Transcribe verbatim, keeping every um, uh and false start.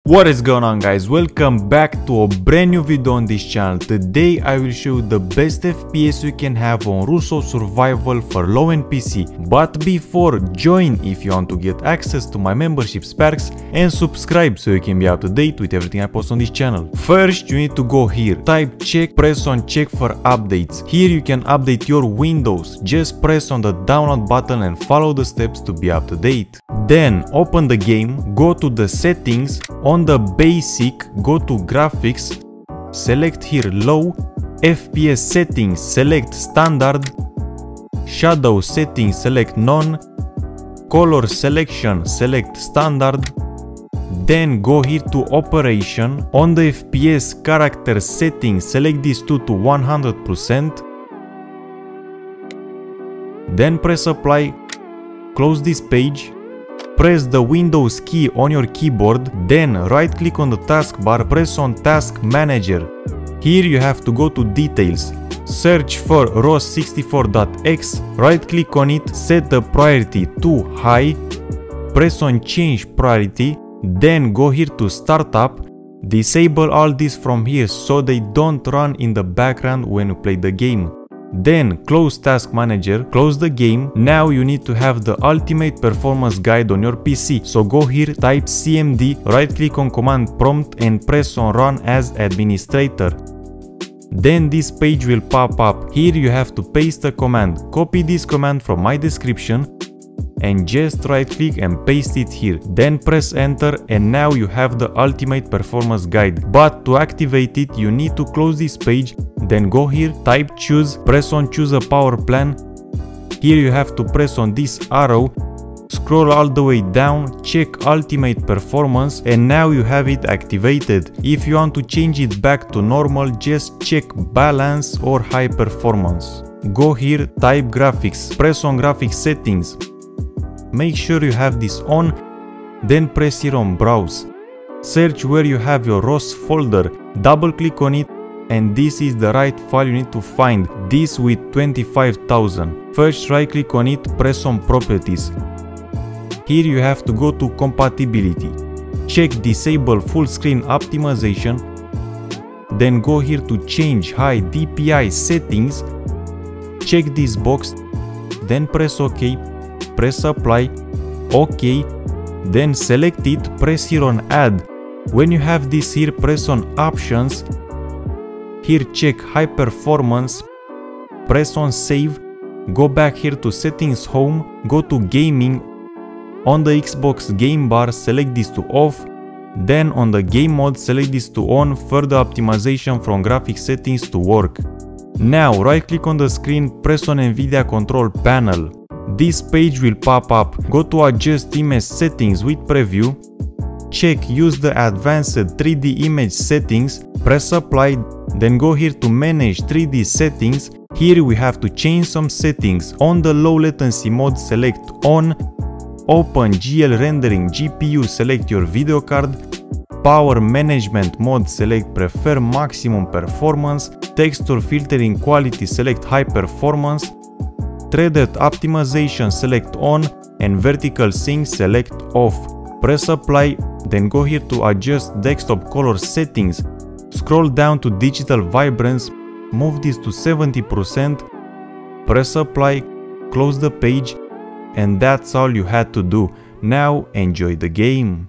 What is going on, guys? Welcome back to a brand new video on this channel. Today I will show you the best F P S you can have on Russo Survival for low-end P C. But before, join if you want to get access to my membership perks and subscribe so you can be up to date with everything I post on this channel. First, you need to go here, type check, press on check for updates. Here you can update your Windows. Just press on the download button and follow the steps to be up to date. Then open the game, go to the settings. On the basic, go to graphics, select here low, F P S settings, select standard, shadow settings, select none, color selection, select standard, then go here to operation. On the F P S character settings, select these two to one hundred percent, then press apply, close this page. Press the Windows key on your keyboard, then right click on the taskbar, press on Task Manager. Here you have to go to details, search for R O S sixty-four dot X, right click on it, set the priority to high, press on change priority, then go here to startup, disable all this from here so they don't run in the background when you play the game. Then close Task Manager, close the game. Now you need to have the ultimate performance guide on your P C. So go here, type C M D, right click on command prompt and press on run as administrator. Then this page will pop up. Here you have to paste the command. Copy this command from my description and just right click and paste it here. Then press enter and now you have the ultimate performance guide. But to activate it you need to close this page. Then go here, type choose, press on choose a power plan. Here you have to press on this arrow, scroll all the way down, check ultimate performance and now you have it activated. If you want to change it back to normal, just check balance or high performance. Go here, type graphics, press on graphics settings. Make sure you have this on, then press here on browse. Search where you have your R O S folder, double click on it and this is the right file you need to find, this with twenty-five thousand. First right click on it, press on properties. Here you have to go to compatibility. Check disable full screen optimization. Then go here to change high D P I settings. Check this box, then press OK, press apply, OK, then select it, press here on add. When you have this here, press on options. Here check high performance, press on save, go back here to settings home, go to gaming, on the Xbox game bar select this to off, then on the game mode select this to on, further optimization from graphic settings to work. Now right click on the screen, press on Nvidia control panel. This page will pop up, go to adjust image settings with preview, check use the advanced three D image settings, press apply. Then go here to manage three D settings. Here we have to change some settings. On the low latency mode select on, open G L rendering G P U, select your video card, power management mode select prefer maximum performance, texture filtering quality select high performance, threaded optimization select on and vertical sync select off. Press apply, then go here to adjust desktop color settings. Scroll down to digital vibrance, move this to seventy percent, press apply, close the page, and that's all you had to do. Now enjoy the game.